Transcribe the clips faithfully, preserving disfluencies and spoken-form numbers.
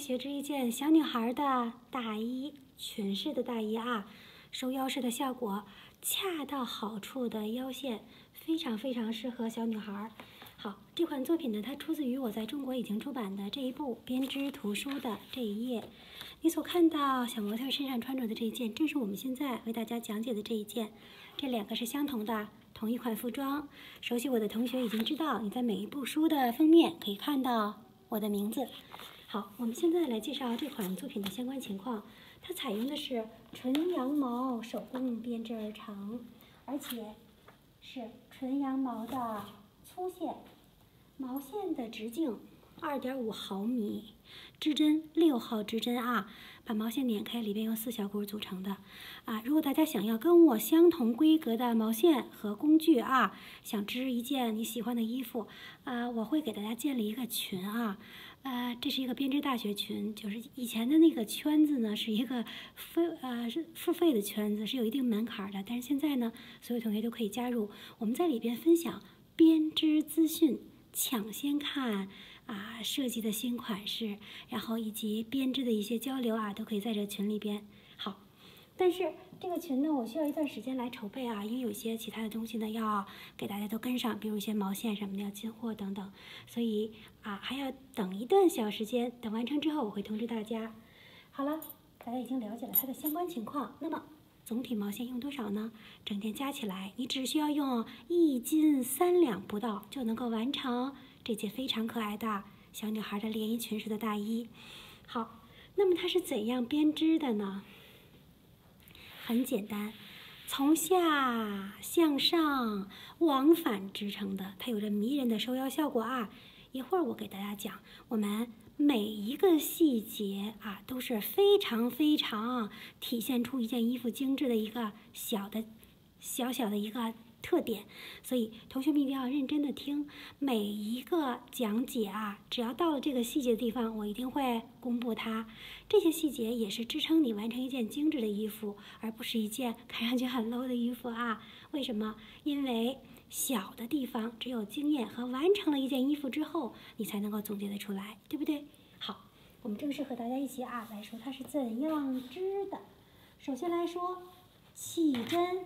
学织一件小女孩的大衣，裙式的大衣啊，收腰式的效果，恰到好处的腰线，非常非常适合小女孩。好，这款作品呢，它出自于我在中国已经出版的这一部编织图书的这一页。你所看到小模特身上穿着的这一件，正是我们现在为大家讲解的这一件。这两个是相同的，同一款服装。熟悉我的同学已经知道，你在每一部书的封面可以看到我的名字。好，我们现在来介绍这款作品的相关情况。它采用的是纯羊毛手工编织而成，而且是纯羊毛的粗线，毛线的直径二点五毫米，织针六号织针啊，把毛线捻开，里边由四小股组成的啊。如果大家想要跟我相同规格的毛线和工具啊，想织一件你喜欢的衣服啊，我会给大家建立一个群啊。呃，这是一个编织大学群，就是以前的那个圈子呢，是一个非呃是付费的圈子，是有一定门槛的。但是现在呢，所有同学都可以加入，我们在里边分享编织资讯，抢先看啊设计的新款式，然后以及编织的一些交流啊，都可以在这群里边。好。但是这个群呢，我需要一段时间来筹备啊，因为有些其他的东西呢要给大家都跟上，比如一些毛线什么的要进货等等，所以啊还要等一段小时间。等完成之后，我会通知大家。好了，大家已经了解了它的相关情况。那么总体毛线用多少呢？整件加起来，你只需要用一斤三两不到就能够完成这件非常可爱的小女孩的连衣裙式的大衣。好，那么它是怎样编织的呢？很简单，从下向上往返织成的，它有着迷人的收腰效果啊。一会儿我给大家讲，我们每一个细节啊都是非常非常体现出一件衣服精致的一个小的、小小的一个特点，所以同学们一定要认真的听每一个讲解啊，只要到了这个细节的地方，我一定会公布它。这些细节也是支撑你完成一件精致的衣服，而不是一件看上去很 low 的衣服啊。为什么？因为小的地方只有经验和完成了一件衣服之后，你才能够总结得出来，对不对？好，我们正式和大家一起啊来说它是怎样织的。首先来说，起针。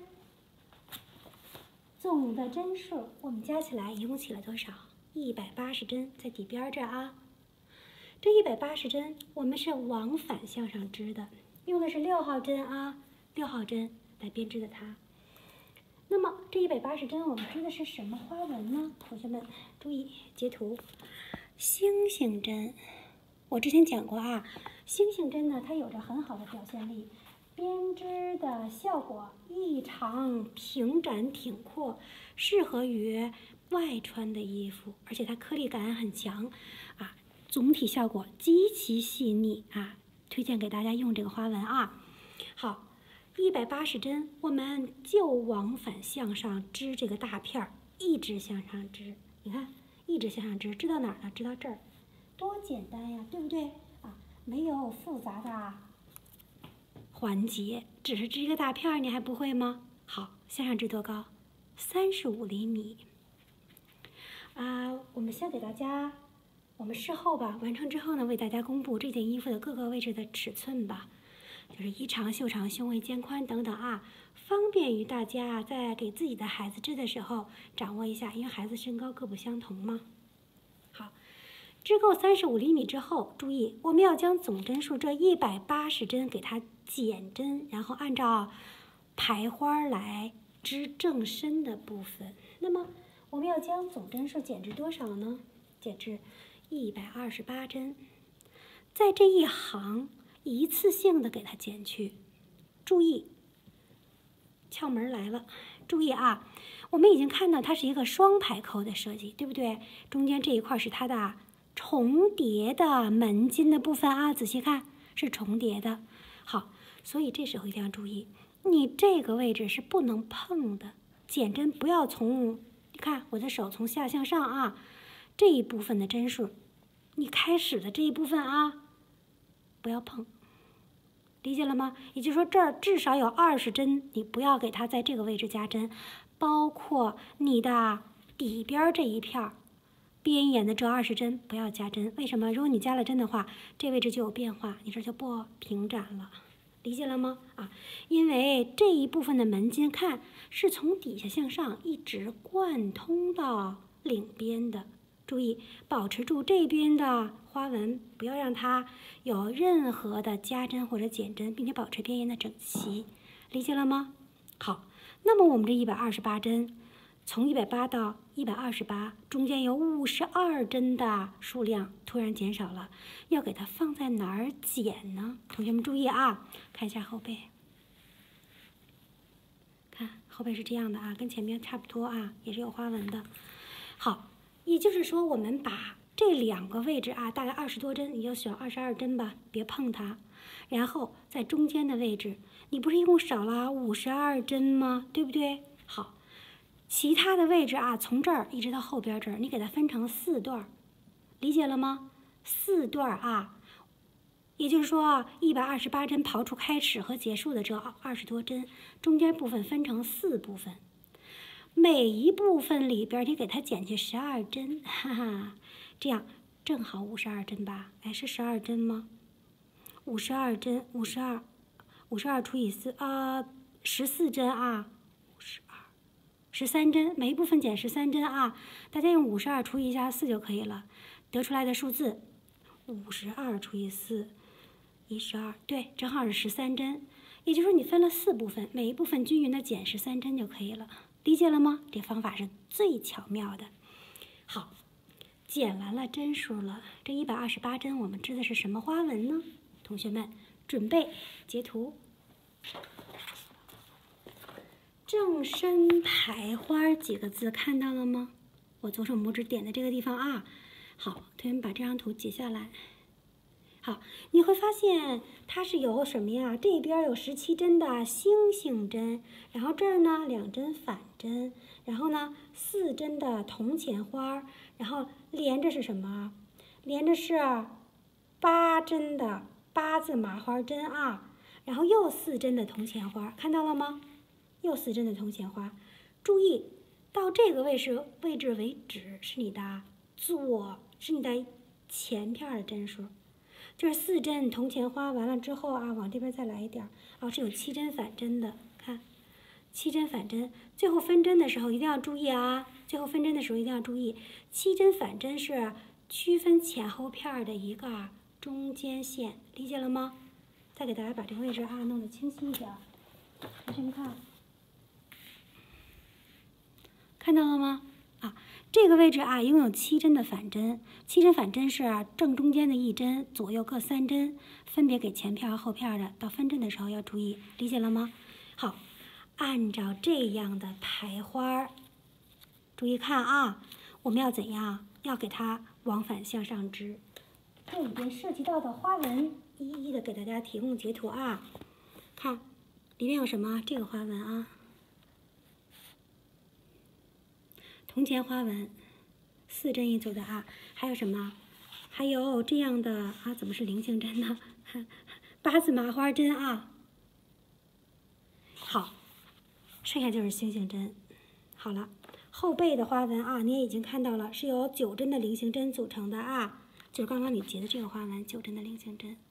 总的针数我们加起来一共起了多少？一百八十针，在底边这儿啊。这一百八十针我们是往返向上织的，用的是六号针啊，六号针来编织的它。那么这一百八十针我们织的是什么花纹呢？同学们注意截图，星星针。我之前讲过啊，星星针呢，它有着很好的表现力。编织的效果异常平展挺阔，适合于外穿的衣服，而且它颗粒感很强啊，总体效果极其细腻啊，推荐给大家用这个花纹啊。好，一百八十针，我们就往返向上织这个大片儿，一直向上织，你看，一直向上织，织到哪儿呢？织到这儿，多简单呀，对不对啊？没有复杂的环节，只是织一个大片儿，你还不会吗？好，向上织多高？三十五厘米。啊、呃，我们先给大家，我们事后吧，完成之后呢，为大家公布这件衣服的各个位置的尺寸吧，就是衣长、袖长、胸围、肩宽等等啊，方便于大家在给自己的孩子织的时候掌握一下，因为孩子身高各不相同嘛。好。织够三十五厘米之后，注意我们要将总针数这一百八十针给它减针，然后按照排花来织正身的部分。那么我们要将总针数减至多少呢？减至一百二十八针，在这一行一次性的给它减去。注意，窍门来了，注意啊，我们已经看到它是一个双排扣的设计，对不对？中间这一块是它的重叠的门襟的部分啊，仔细看是重叠的。好，所以这时候一定要注意，你这个位置是不能碰的。减针不要从，你看我的手从下向上啊，这一部分的针数，你开始的这一部分啊，不要碰，理解了吗？也就是说这儿至少有二十针，你不要给它在这个位置加针，包括你的底边这一片儿。 边沿的这二十针不要加针，为什么？如果你加了针的话，这位置就有变化，你这就不平展了，理解了吗？啊，因为这一部分的门襟看是从底下向上一直贯通到领边的，注意保持住这边的花纹，不要让它有任何的加针或者减针，并且保持边沿的整齐，理解了吗？好，那么我们这一百二十八针。从一百八到一百二十八，中间有五十二针的数量突然减少了，要给它放在哪儿减呢？同学们注意啊，看一下后背，看后背是这样的啊，跟前面差不多啊，也是有花纹的。好，也就是说我们把这两个位置啊，大概二十多针，你就选二十二针吧，别碰它。然后在中间的位置，你不是一共少了五十二针吗？对不对？好。其他的位置啊，从这儿一直到后边这儿，你给它分成四段，理解了吗？四段啊，也就是说，一百二十八针刨出开始和结束的这二十多针，中间部分分成四部分，每一部分里边你给它减去十二针，哈哈，这样正好五十二针吧？哎，是十二针吗？五十二针，五十二，五十二除以四啊，十四针啊。十三针，每一部分减十三针啊！大家用五十二除以一下四就可以了，得出来的数字，五十二除以四，一十二，对，正好是十三针。也就是说，你分了四部分，每一部分均匀的减十三针就可以了，理解了吗？这方法是最巧妙的。好，减完了针数了，这一百二十八针我们织的是什么花纹呢？同学们准备截图。正身排花几个字看到了吗？我左手拇指点的这个地方啊。好，同学们把这张图截下来。好，你会发现它是有什么呀？这边有十七针的星星针，然后这儿呢两针反针，然后呢四针的铜钱花，然后连着是什么？连着是八针的八字麻花针啊，然后又四针的铜钱花，看到了吗？又四针的铜钱花，注意到这个位置位置为止是你的左，是你的前片的针数，就是四针铜钱花完了之后啊，往这边再来一点啊，是有七针反针的，看七针反针，最后分针的时候一定要注意啊，最后分针的时候一定要注意，七针反针是区分前后片的一个中间线，理解了吗？再给大家把这个位置啊弄得清晰一点，同学们看。看到了吗？啊，这个位置啊，一共有七针的反针，七针反针是正中间的一针，左右各三针，分别给前片和后片的。到分针的时候要注意，理解了吗？好，按照这样的排花，注意看啊，我们要怎样？要给它往返向上织。这里边涉及到的花纹，一一的给大家提供截图啊。看，里面有什么？这个花纹啊。铜钱花纹，四针一组的啊，还有什么？还有这样的啊，怎么是菱形针呢？八字麻花针啊。好，剩下就是星星针。好了，后背的花纹啊，你也已经看到了，是由九针的菱形针组成的啊，就是刚刚你结的这个花纹，九针的菱形针。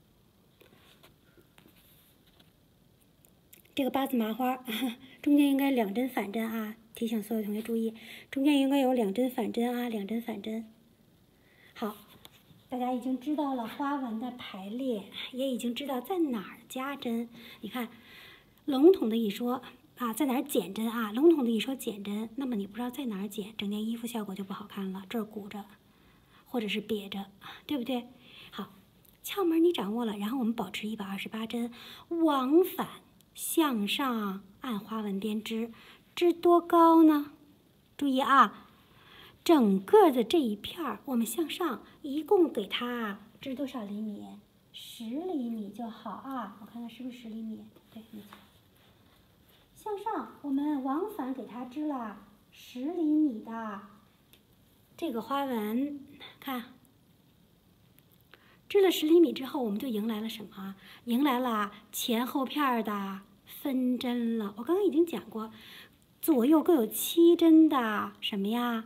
这个八字麻花，中间应该两针反针啊。提醒所有同学注意，中间应该有两针反针啊，两针反针。好，大家已经知道了花纹的排列，也已经知道在哪儿加针。你看，笼统的一说啊，在哪儿减针啊？笼统的一说减针，那么你不知道在哪儿减，整件衣服效果就不好看了。这儿鼓着，或者是瘪着，对不对？好，窍门你掌握了，然后我们保持一百二十八针，往返向上按花纹编织。织多高呢？注意啊，整个的这一片儿，我们向上一共给它织多少厘米？十厘米就好啊。我看看是不是十厘米？对，没错。向上我们往返给它织了十厘米的这个花纹，看，织了十厘米之后，我们就迎来了什么？迎来了前后片的分针了。我刚刚已经讲过。左右各有七针的什么呀？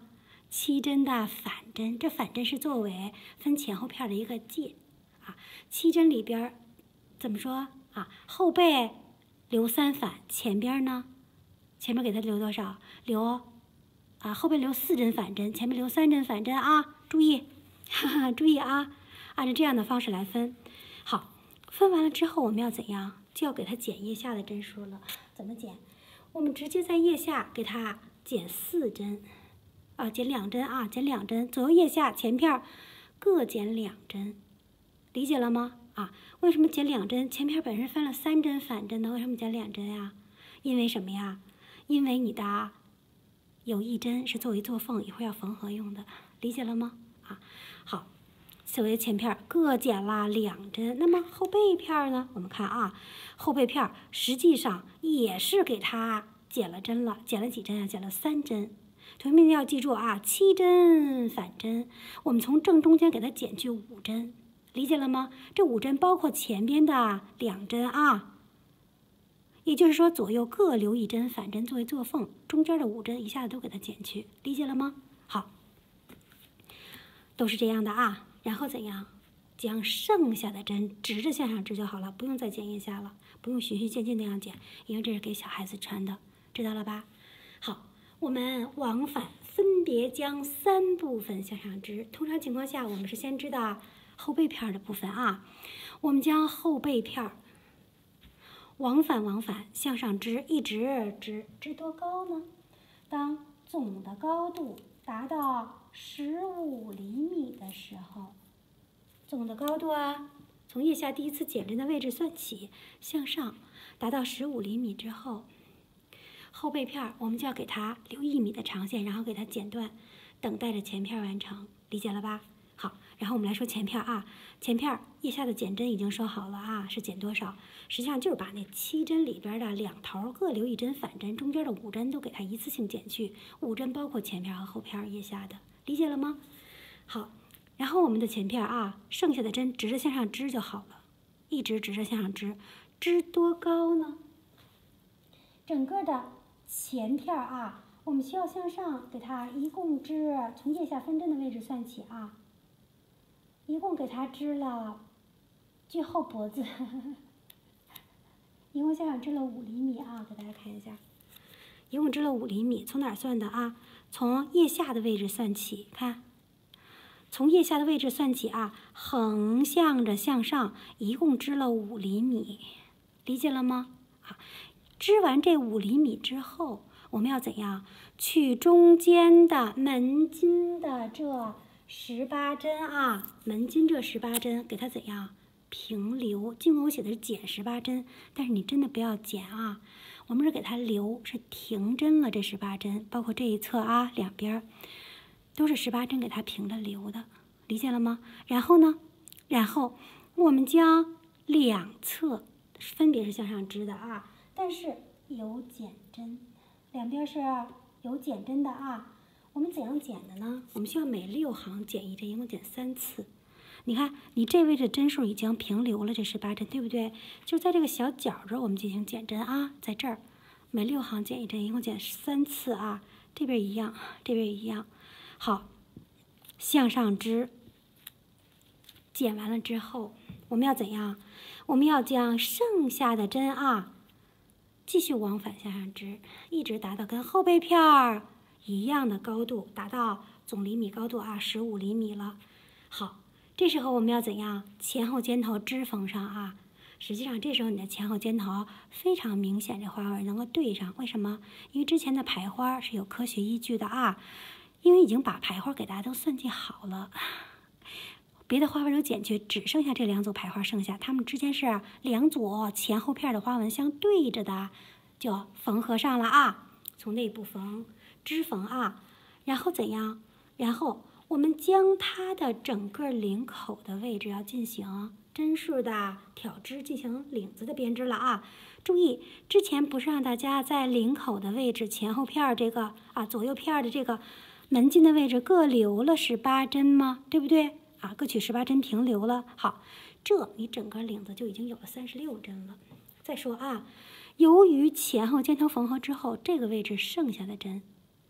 七针的反针，这反针是作为分前后片的一个界啊。七针里边怎么说啊？后背留三反，前边呢？前面给它留多少？留啊，后背留四针反针，前面留三针反针啊！注意，哈哈，注意啊！按照这样的方式来分。好，分完了之后我们要怎样？就要给它减腋下的针数了。怎么减？我们直接在腋下给它减四针，啊，减两针啊，减两针，左右腋下前片各减两针，理解了吗？啊，为什么减两针？前片本身分了三针反针的，为什么减两针呀？因为什么呀？因为你的有一针是作为做缝，一会儿要缝合用的，理解了吗？啊，好，所谓前片各减了两针，那么后背片呢？我们看啊，后背片实际上也是给它减了针了，减了几针啊？减了三针。同学们要记住啊，七针反针，我们从正中间给它减去五针，理解了吗？这五针包括前边的两针啊。也就是说，左右各留一针反针作为做缝，中间的五针一下子都给它减去，理解了吗？好，都是这样的啊。然后怎样？将剩下的针直着向上织就好了，不用再减腋下了，不用循序渐进那样减，因为这是给小孩子穿的，知道了吧？好，我们往返分别将三部分向上织。通常情况下，我们是先织的后背片的部分啊。我们将后背片往返往返向上织，一直织，织多高呢？当总的高度达到十五厘米的时候，总的高度啊，从腋下第一次减针的位置算起，向上达到十五厘米之后，后背片我们就要给它留一米的长线，然后给它剪断，等待着前片完成，理解了吧？好，然后我们来说前片啊，前片腋下的减针已经说好了啊，是减多少？实际上就是把那七针里边的两头各留一针反针，中间的五针都给它一次性减去，五针包括前片和后片腋下的，理解了吗？好，然后我们的前片啊，剩下的针直着向上织就好了，一直直着向上织，织多高呢？整个的前片啊，我们需要向上给它一共织，从腋下分针的位置算起啊。一共给它织了，距后脖子，呵呵一共向上织了五厘米啊，给大家看一下，一共织了五厘米，从哪儿算的啊？从腋下的位置算起，看，从腋下的位置算起啊，横向着向上，一共织了五厘米，理解了吗？啊，织完这五厘米之后，我们要怎样？取中间的门襟的这十八针啊，门襟这十八针给它怎样平留？尽管我写的是减十八针，但是你真的不要减啊，我们是给它留，是停针了这十八针，包括这一侧啊，两边都是十八针给它平着留的，理解了吗？然后呢，然后我们将两侧分别是向上织的啊，但是有减针，两边是有减针的啊。我们怎样减的呢？我们需要每六行减一针，一共减三次。你看，你这位置针数已经平留了这十八针，对不对？就在这个小角这儿，我们进行减针啊，在这儿每六行减一针，一共减三次啊。这边一样，这边一样。好，向上织，减完了之后，我们要怎样？我们要将剩下的针啊，继续往返向上织，一直达到跟后背片儿一样的高度，达到总厘米高度啊，十五厘米了。好，这时候我们要怎样？前后肩头织缝上啊。实际上这时候你的前后肩头非常明显，这花纹能够对上。为什么？因为之前的排花是有科学依据的啊，因为已经把排花给大家都算计好了。别的花纹都减去，只剩下这两组排花剩下，它们之间是两组前后片的花纹相对着的，就缝合上了啊。从内部缝。织缝啊，然后怎样？然后我们将它的整个领口的位置要进行针数的挑织，进行领子的编织了啊。注意，之前不是让大家在领口的位置前后片这个啊左右片的这个门襟的位置各留了十八针吗？对不对？啊，各取十八针平留了。好，这你整个领子就已经有了三十六针了。再说啊，由于前后肩头缝合之后，这个位置剩下的针。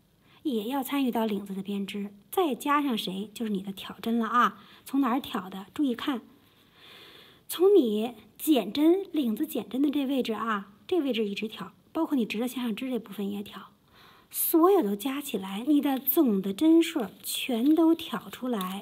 也要参与到领子的编织，再加上谁就是你的挑针了啊。从哪儿挑的？注意看，从你剪针领子剪针的这位置啊，这位置一直挑，包括你直的向上织这部分也挑，所有都加起来，你的总的针数全都挑出来，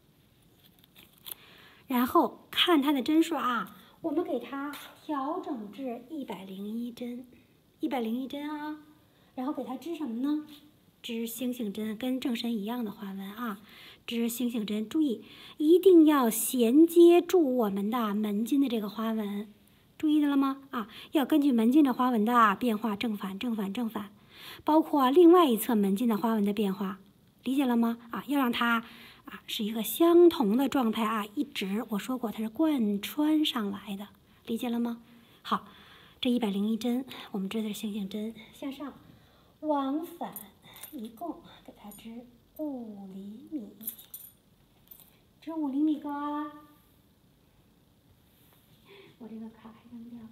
然后看它的针数啊，我们给它调整至一百零一针，一百零一针啊，然后给它织什么呢？织星星针，跟正身一样的花纹啊，织星星针。注意，一定要衔接住我们的门襟的这个花纹，注意到了吗？啊，要根据门襟的花纹的变化正反正反正反，包括另外一侧门襟的花纹的变化，理解了吗？啊，要让它啊是一个相同的状态啊，一直我说过它是贯穿上来的，理解了吗？好，这一百零一针我们织的是星星针，向上往返。一共给它织五厘米，织五厘米高啊！我这个卡还扔掉了，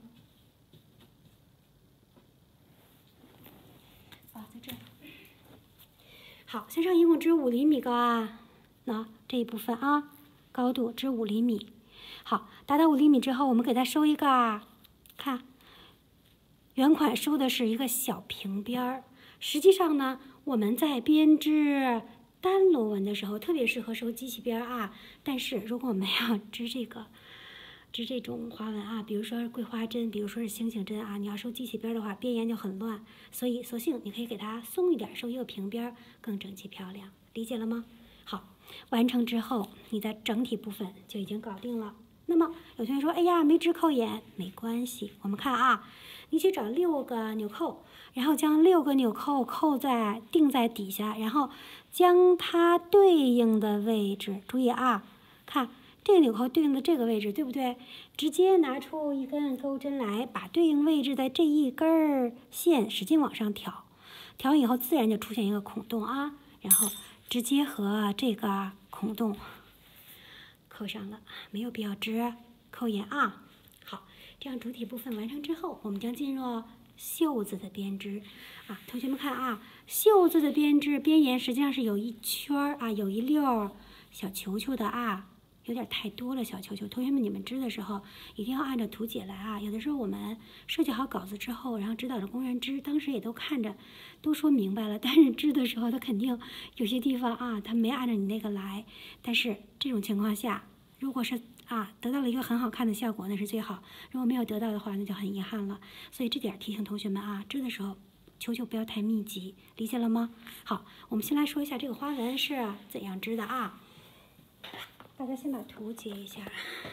啊，在这儿。好，向上一共织五厘米高啊，那这一部分啊，高度织五厘米。好，达到五厘米之后，我们给它收一个，看，原款收的是一个小平边儿，实际上呢。我们在编织单螺纹的时候，特别适合收机器边啊。但是如果我们要织这个，织这种花纹啊，比如说桂花针，比如说是星星针啊，你要收机器边的话，边沿就很乱。所以索性你可以给它松一点，收一个平边，更整齐漂亮。理解了吗？好，完成之后，你的整体部分就已经搞定了。那么有同学说，哎呀，没织扣眼，没关系。我们看啊，你去找六个纽扣。然后将六个纽扣扣在定在底下，然后将它对应的位置，注意啊，看这个纽扣对应的这个位置，对不对？直接拿出一根钩针来，把对应位置的这一根线使劲往上挑，挑完以后自然就出现一个孔洞啊，然后直接和这个孔洞扣上了，没有必要织扣眼啊。好，这样主体部分完成之后，我们将进入袖子的编织啊，同学们看啊，袖子的编织边沿实际上是有一圈儿啊，有一溜小球球的啊，有点太多了小球球。同学们，你们织的时候一定要按照图解来啊。有的时候我们设计好稿子之后，然后指导着工人织，当时也都看着，都说明白了，但是织的时候他肯定有些地方啊，他没按照你那个来。但是这种情况下，如果是啊，得到了一个很好看的效果，那是最好。如果没有得到的话，那就很遗憾了。所以这点提醒同学们啊，织的时候求求不要太密集，理解了吗？好，我们先来说一下这个花纹是怎样织的啊。大家先把图截一下。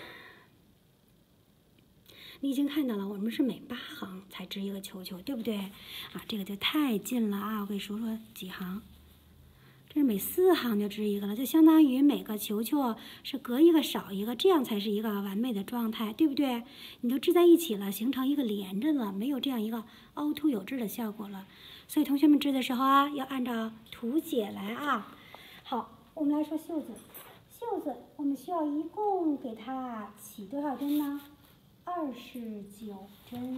你已经看到了，我们是每八行才织一个球球，对不对？啊，这个就太近了啊！我给数数几行。这是每四行就织一个了，就相当于每个球球是隔一个少一个，这样才是一个完美的状态，对不对？你都织在一起了，形成一个连着了，没有这样一个凹凸有致的效果了。所以同学们织的时候啊，要按照图解来啊。好，我们来说袖子，袖子我们需要一共给它起多少针呢？二十九针。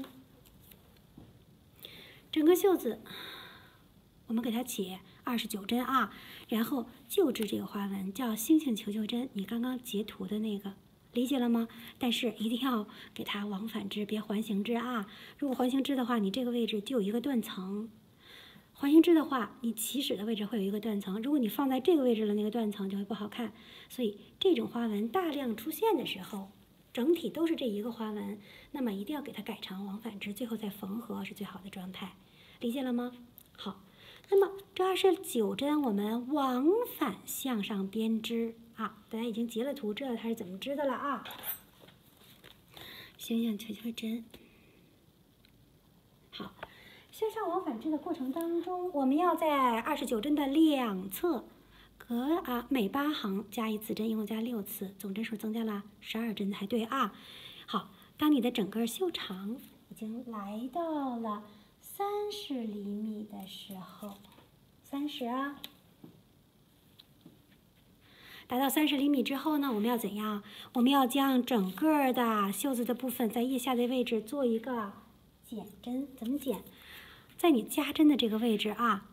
整个袖子我们给它起二十九针啊，然后就织这个花纹，叫星星球球针。你刚刚截图的那个，理解了吗？但是一定要给它往返织，别环形织啊。如果环形织的话，你这个位置就有一个断层；环形织的话，你起始的位置会有一个断层。如果你放在这个位置的那个断层就会不好看。所以这种花纹大量出现的时候，整体都是这一个花纹，那么一定要给它改成往返织，最后再缝合是最好的状态。理解了吗？好。那么这二十九针我们往返向上编织啊，大家已经截了图，知道它是怎么织的了啊。星星球球针，好，向上往返织的过程当中，我们要在二十九针的两侧隔啊每八行加一次针，一共加六次，总针数增加了十二针才对啊。好，当你的整个袖长已经来到了三十厘米的时候，三十啊，达到三十厘米之后呢，我们要怎样？我们要将整个的袖子的部分在腋下的位置做一个减针。怎么减？在你加针的这个位置啊，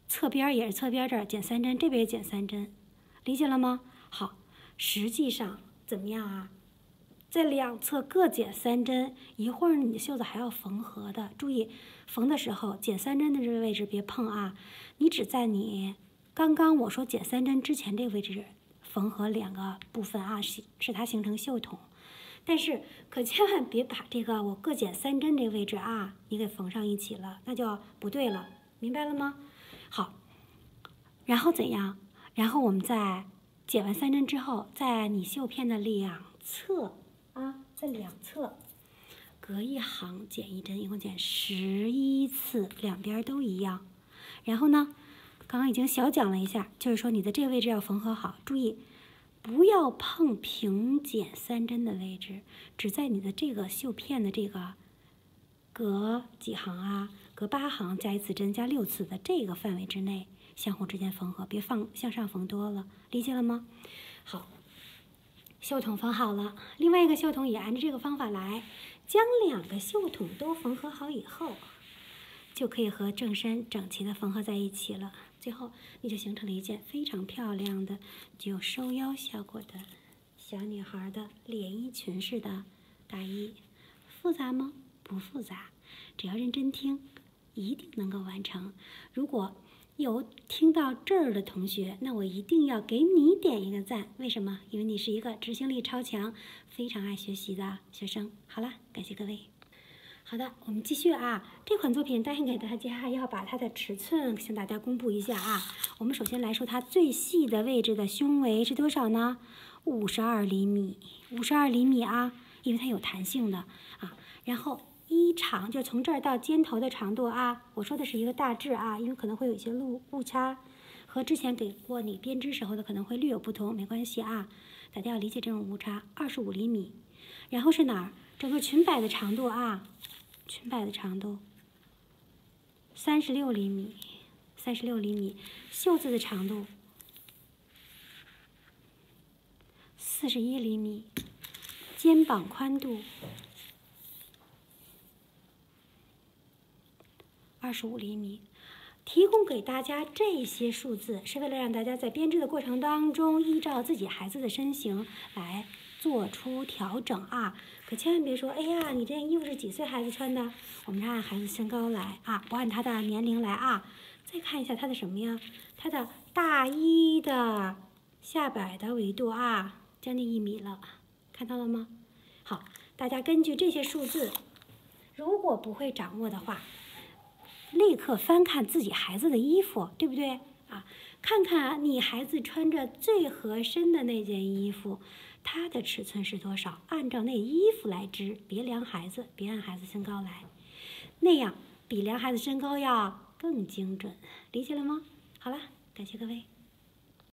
侧边也是侧边这儿减三针，这边也减三针，理解了吗？好，实际上怎么样啊？在两侧各减三针，一会儿你的袖子还要缝合的。注意，缝的时候减三针的这个位置别碰啊，你只在你刚刚我说减三针之前这个位置缝合两个部分啊，使使它形成袖筒。但是可千万别把这个我各减三针这个位置啊，你给缝上一起了，那就不对了，明白了吗？好，然后怎样？然后我们在减完三针之后，在你袖片的两侧啊，在两侧隔一行减一针，一共减十一次，两边都一样。然后呢，刚刚已经小讲了一下，就是说你的这个位置要缝合好，注意不要碰平减三针的位置，只在你的这个袖片的这个隔几行啊，隔八行加一次针加六次的这个范围之内相互之间缝合，别放向上缝多了，理解了吗？好，袖筒缝好了，另外一个袖筒也按照这个方法来，将两个袖筒都缝合好以后，就可以和正身整齐的缝合在一起了。最后你就形成了一件非常漂亮的具有收腰效果的小女孩的连衣裙式的大衣。复杂吗？不复杂，只要认真听，一定能够完成。如果有听到这儿的同学，那我一定要给你点一个赞。为什么？因为你是一个执行力超强、非常爱学习的学生。好了，感谢各位。好的，我们继续啊。这款作品答应给大家要把它的尺寸向大家公布一下啊。我们首先来说它最细的位置的胸围是多少呢？五十二厘米，五十二厘米啊，因为它有弹性的啊。然后衣长就从这儿到肩头的长度啊，我说的是一个大致啊，因为可能会有一些误误差，和之前给过你编织时候的可能会略有不同，没关系啊，大家要理解这种误差。二十五厘米，然后是哪儿？整个裙摆的长度啊。裙摆的长度三十六厘米，三十六厘米，袖子的长度四十一厘米，肩膀宽度二十五厘米。提供给大家这些数字，是为了让大家在编织的过程当中，依照自己孩子的身形来做出调整啊。可千万别说，哎呀，你这件衣服是几岁孩子穿的？我们是按孩子身高来啊，不按他的年龄来啊。再看一下他的什么呀？他的大衣的下摆的维度啊，将近一米了，看到了吗？好，大家根据这些数字，如果不会掌握的话，立刻翻看自己孩子的衣服，对不对啊？看看你孩子穿着最合身的那件衣服，它的尺寸是多少？按照那衣服来织，别量孩子，别按孩子身高来，那样比量孩子身高要更精准，理解了吗？好了，感谢各位。